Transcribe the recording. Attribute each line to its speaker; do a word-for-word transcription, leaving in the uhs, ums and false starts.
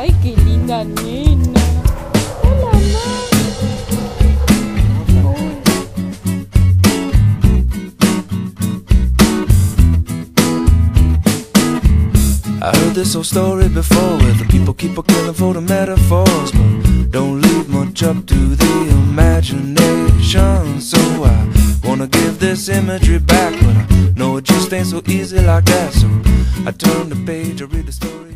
Speaker 1: Ay, qué linda nena. Hola, mamá.
Speaker 2: I heard this old story before, where the people keep on killing for the metaphors, but don't leave much up to the imagination. So I wanna give this imagery back, but I know it just ain't so easy like that. So I turn the page, I read the story.